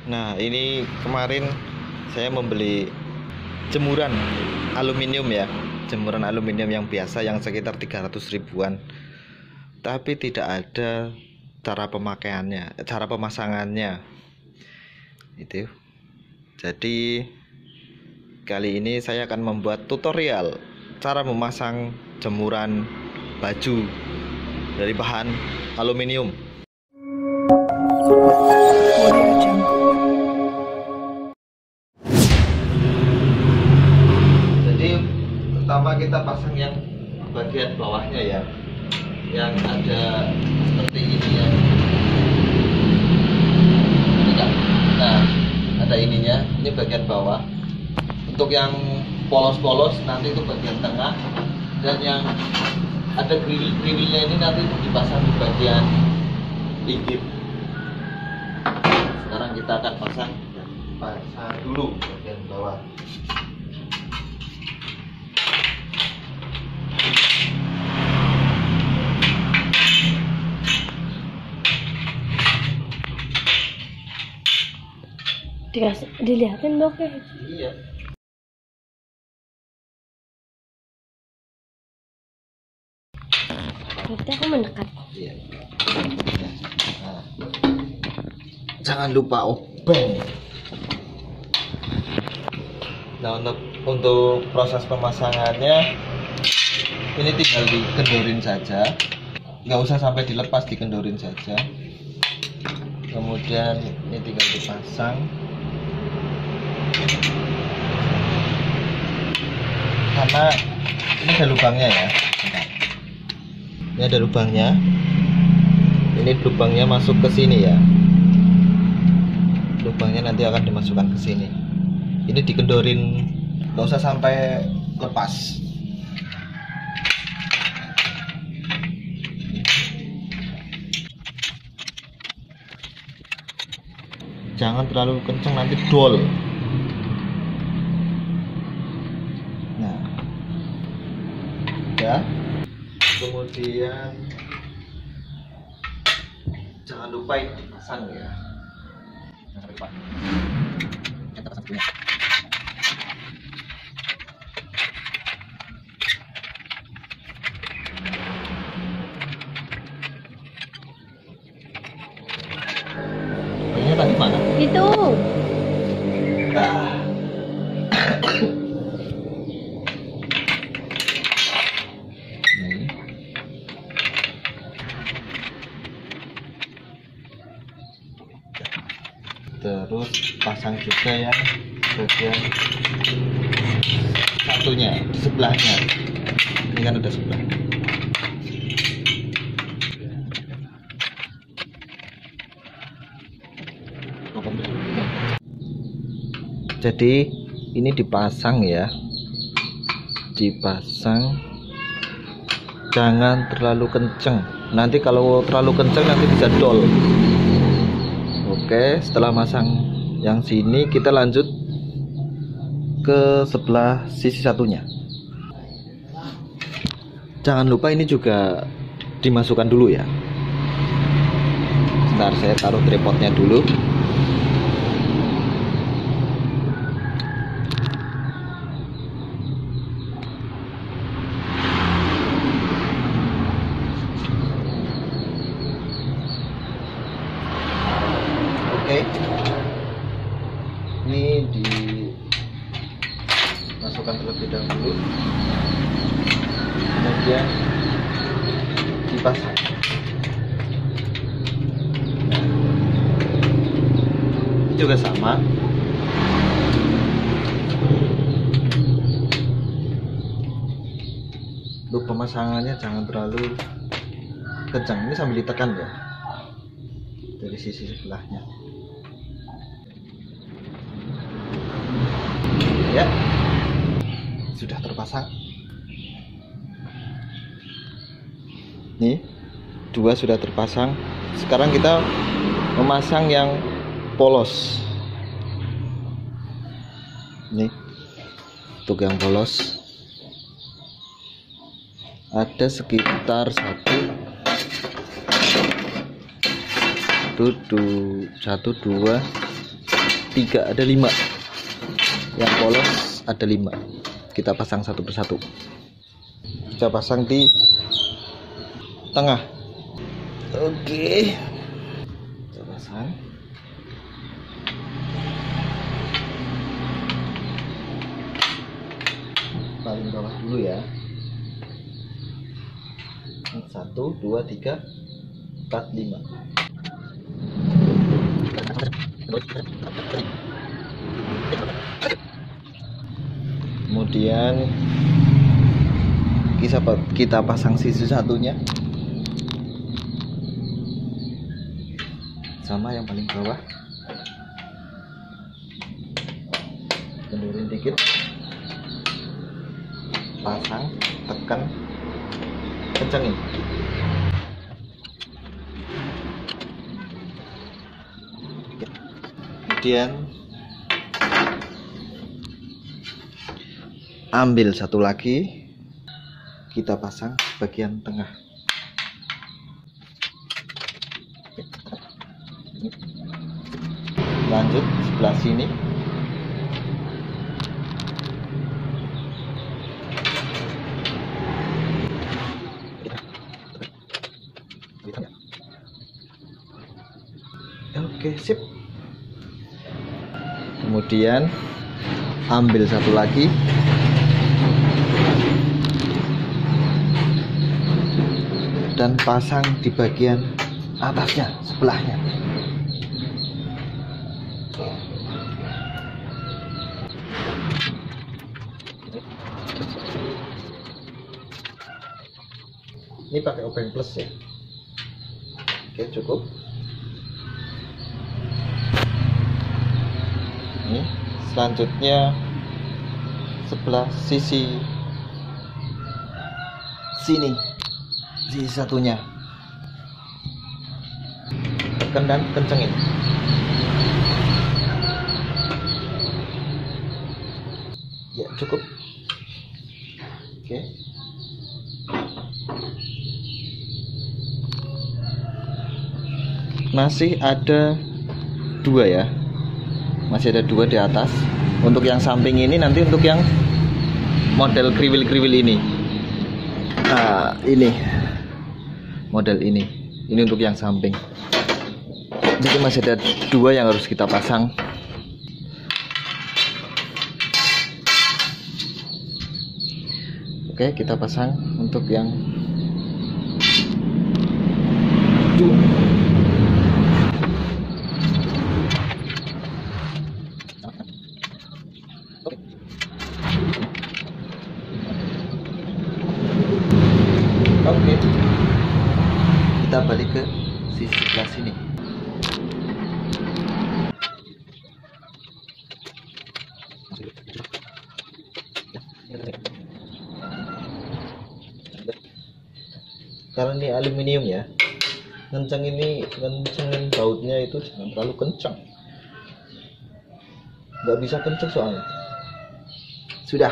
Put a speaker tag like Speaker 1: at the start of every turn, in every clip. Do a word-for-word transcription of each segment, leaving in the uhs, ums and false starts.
Speaker 1: Nah, ini kemarin saya membeli jemuran aluminium ya, jemuran aluminium yang biasa yang sekitar tiga ratus ribuan. Tapi tidak ada cara pemakaiannya, cara pemasangannya. Itu. Jadi kali ini saya akan membuat tutorial cara memasang jemuran baju dari bahan aluminium. Jadi pertama kita pasang yang bagian bawahnya ya, yang ada seperti ini ya. Nah, ada ininya, ini bagian bawah. Untuk yang polos-polos nanti itu bagian tengah, dan yang ada grill-grillnya ini nanti dipasang di bagian pinggir. Sekarang kita akan pasang pasang dulu bagian bawah.
Speaker 2: Dikasih, dilihatin dong ya.
Speaker 1: Iya.
Speaker 2: Berarti aku mendekat.
Speaker 1: Iya. Nah, jangan lupa obeng. Nah, untuk untuk proses pemasangannya ini tinggal dikendorin saja, nggak usah sampai dilepas, dikendorin saja. Kemudian ini tinggal dipasang. Karena ini ada lubangnya ya. Ini ada lubangnya. Ini lubangnya masuk ke sini ya. Lubangnya nanti akan dimasukkan ke sini. Ini dikendorin, nggak usah sampai lepas. Jangan terlalu kencang, nanti dol. Nah, ya. Kemudian jangan lupa ini dipasang ya. Jangan lupa. Kita pasang dulu. Ini tadi mana?
Speaker 2: Itu.
Speaker 1: Ah. Terus pasang juga ya bagian satunya di sebelahnya. Ini kan udah sebelah. Jadi ini dipasang ya, dipasang. Jangan terlalu kenceng. Nanti kalau terlalu kenceng nanti bisa dol. Oke, setelah masang yang sini kita lanjut ke sebelah sisi satunya. Jangan lupa ini juga dimasukkan dulu ya. Sebentar, saya taruh tripodnya dulu. Oke, ini dimasukkan terlebih dahulu, kemudian dipasang. Ini juga sama. Untuk pemasangannya jangan terlalu kencang, ini sambil ditekan ya dari sisi sebelahnya. Ya, sudah terpasang. Nih, dua sudah terpasang. Sekarang kita memasang yang polos. Nih, untuk yang polos ada sekitar satu, satu, dua, tiga, ada lima. Yang polos ada lima. Kita pasang satu persatu. Kita pasang di tengah. Oke. Kita pasang. Paling bawah dulu ya. Satu, dua, tiga, empat, lima. Kemudian kita kita pasang sisi satunya sama yang paling bawah. Mundurin dikit, pasang, tekan, kencengin. Kemudian ambil satu lagi, kita pasang bagian tengah. Lanjut sebelah sini. Oke, sip. Kemudian ambil satu lagi, dan pasang di bagian atasnya, sebelahnya. Ini pakai obeng plus ya. Oke, cukup. Ini selanjutnya sebelah sisi sini, sisi satunya, tekan dan kencengin. Ya, cukup. Oke. Masih ada dua ya, masih ada dua di atas. Untuk yang samping ini nanti untuk yang model kriwil-kriwil ini. Nah, ini model ini, ini untuk yang samping. Jadi masih ada dua yang harus kita pasang. Oke, kita pasang untuk yang dua. Oke, kita balik ke sisi sebelah sini. Karena ini aluminium ya, kenceng ini, kencengin bautnya itu jangan terlalu kencang. Nggak bisa kenceng soalnya. Sudah.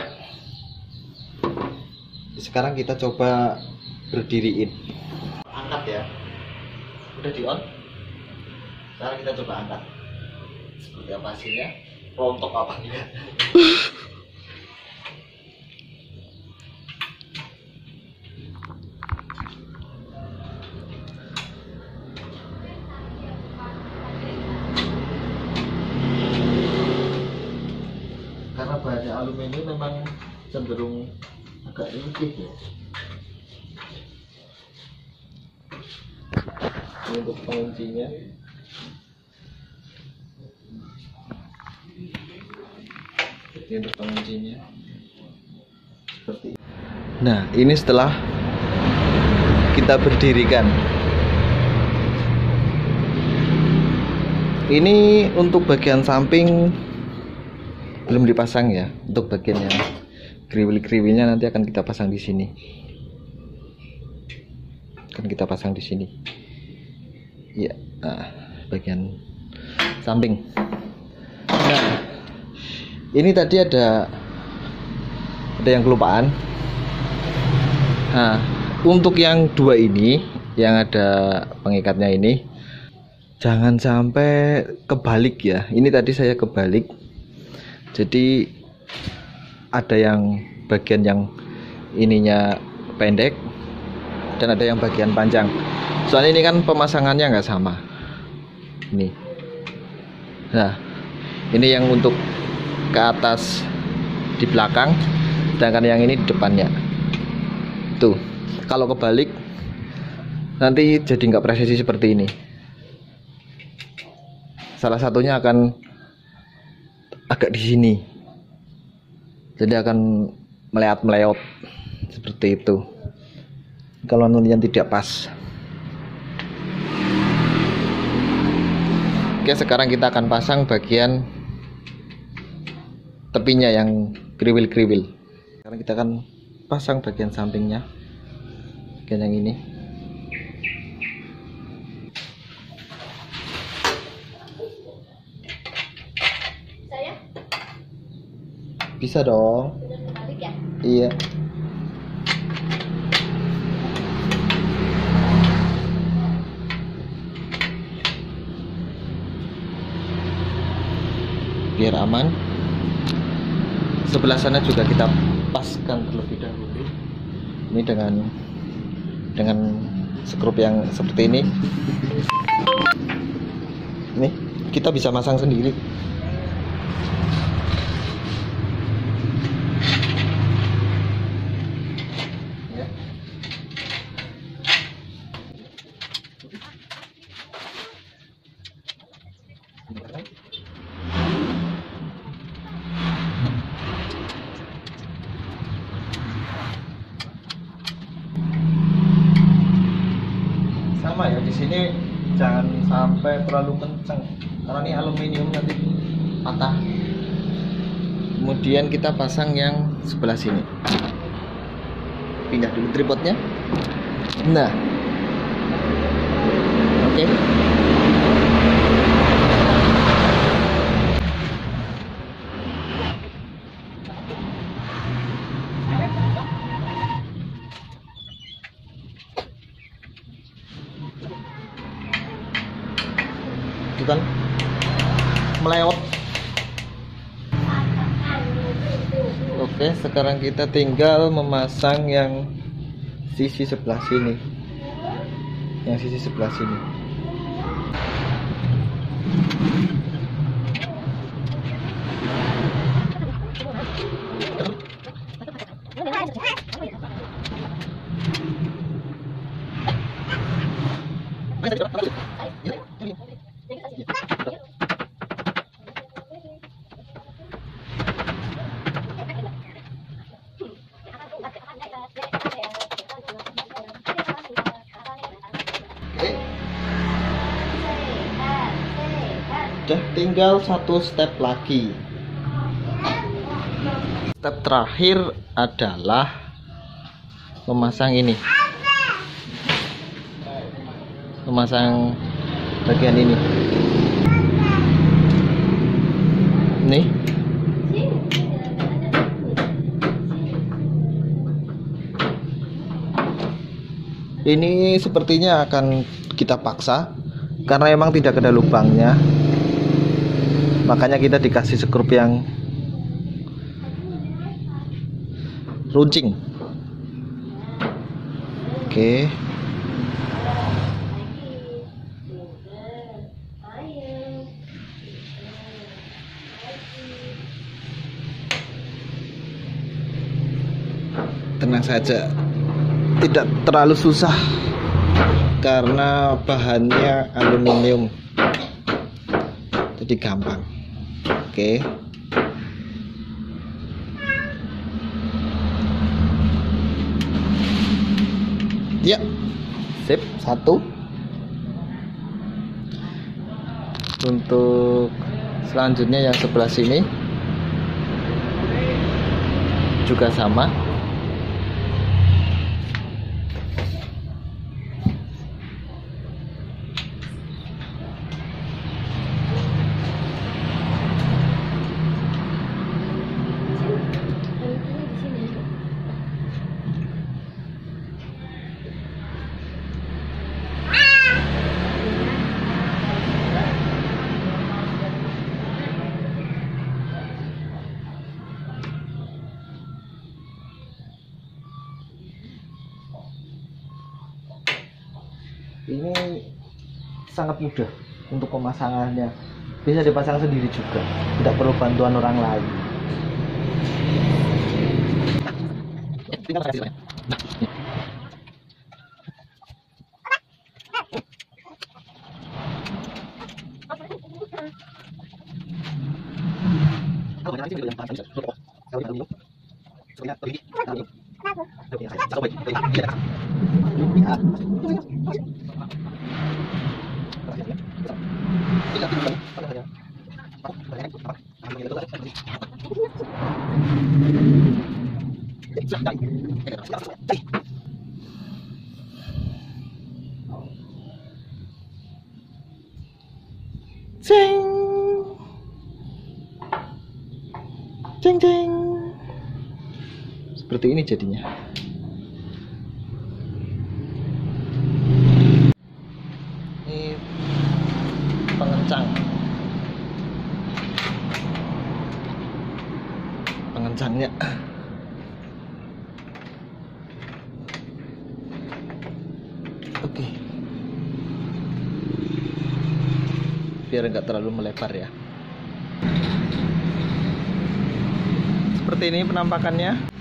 Speaker 1: Sekarang kita coba berdiriin. Angkat ya. Udah di on. Sekarang kita coba angkat. Seperti apa hasilnya? Rontok apa enggak? Karena bahannya aluminium memang cenderung agak ringkih ya. Ini untuk penguncinya. Ini untuk penguncinya. Seperti ini. Nah, ini setelah kita berdirikan. Ini untuk bagian samping belum dipasang ya. Untuk bagian yang kriwil-kriwilnya nanti akan kita pasang di sini. Akan kita pasang di sini. Ya, nah, bagian samping. Nah, ini tadi ada ada yang kelupaan. Nah, untuk yang dua ini, yang ada pengikatnya ini, jangan sampai kebalik ya. Ini tadi saya kebalik, jadi ada yang bagian yang ininya pendek dan ada yang bagian panjang. Soalnya ini kan pemasangannya nggak sama. Ini, nah ini yang untuk ke atas di belakang, sedangkan yang ini di depannya. Tuh, kalau kebalik nanti jadi nggak presisi seperti ini. Salah satunya akan agak di sini, jadi akan meleot-meleot seperti itu kalau nunnya tidak pas. Oke, sekarang kita akan pasang bagian tepinya yang kriwil-kriwil. Sekarang kita akan pasang bagian sampingnya, bagian yang ini.
Speaker 2: Saya?
Speaker 1: Bisa dong.
Speaker 2: Ya?
Speaker 1: Iya. Biar aman. Sebelah sana juga kita paskan terlebih dahulu. Ini dengan dengan skrup yang seperti ini. Nih, kita bisa masang sendiri. Ya. Sama ya, di sini jangan sampai terlalu kenceng karena ini aluminium nanti patah. Kemudian kita pasang yang sebelah sini. Pindah dulu tripodnya. Nah, oke. Itu kan melewat. Oke, sekarang kita tinggal memasang yang sisi sebelah sini, yang sisi sebelah sini. Udah tinggal satu step lagi. Step terakhir adalah memasang ini, memasang bagian ini. Nih, ini sepertinya akan kita paksa karena emang tidak ada lubangnya. Makanya kita dikasih skrup yang runcing. Oke. Tenang saja, tidak terlalu susah karena bahannya aluminium, jadi gampang. Oke. Ya, sip, satu. Untuk selanjutnya yang sebelah sini juga sama.
Speaker 3: ini sangat mudah untuk pemasangannya, bisa dipasang sendiri juga, tidak perlu bantuan orang lain. Tinggal kasih saya. Kalau nanti video yang paling bisa, kalau kalau yang dulu, sebenarnya lebih lebih lebih saya coba lebih iya. Ya. Tidak tidak pada saya. Aku banyak apa? Kami itu tadi. Ceng. Ceng ceng. Seperti ini jadinya. Ini pengencang. Pengencangnya. Oke. Biar enggak terlalu melebar ya. Seperti ini penampakannya.